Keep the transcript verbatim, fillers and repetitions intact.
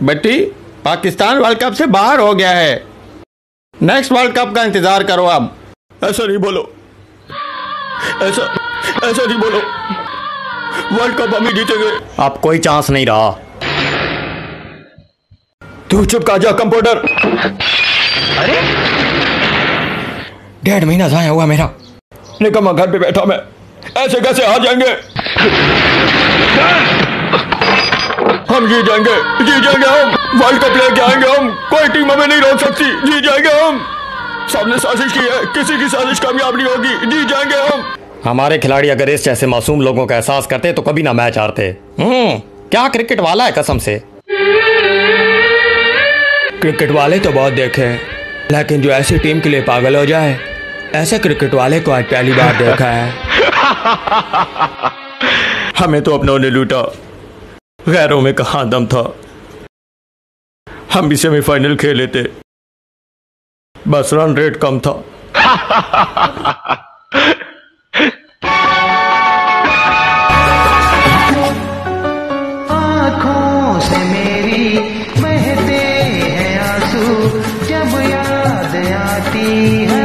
बेटी, Pakistan world cup से बाहर हो गया है। नेक्स्ट वर्ल्ड कप का इंतजार करो अब। ऐसा नहीं बोलो, ऐसा ऐसा नहीं बोलो। वर्ल्ड कप हम ही जीतेंगे। अब कोई चांस नहीं रहा। तू चुप कर जा कंप्यूटर। अरे डेढ़ महीना जाया हुआ मेरा। निकम्मा घर पे बैठा मैं, ऐसे कैसे हार जाएंगे? हम जीत जाएंगे, जीत जाएंगे हम। वर्ल्ड कप लेके आएंगे हम। कोई टीम हमें नहीं रोक सकती। जीत जाएंगे हम। सबने साजिश की है, किसी की साजिश कामयाब नहीं होगी। जीत जाएंगे हम। हमारे खिलाड़ी अगर इस जैसे मासूम लोगों का एहसास करते तो कभी ना मैच हारते। हम्म क्या क्रिकेट वाला है कसम से। क्रिकेट वाले तो बहुत देखे, लेकिन जो ऐसी टीम के लिए पागल हो जाए, ऐसे क्रिकेट वाले को आज पहली बार देखा है। हमें तो अपनों ने लूटा, गैरों में कहां दम था। हम भी सेमीफाइनल खेले थे, बस रन रेट कम था। आँखों से मेरी बहते हैं आंसू, जब याद आती है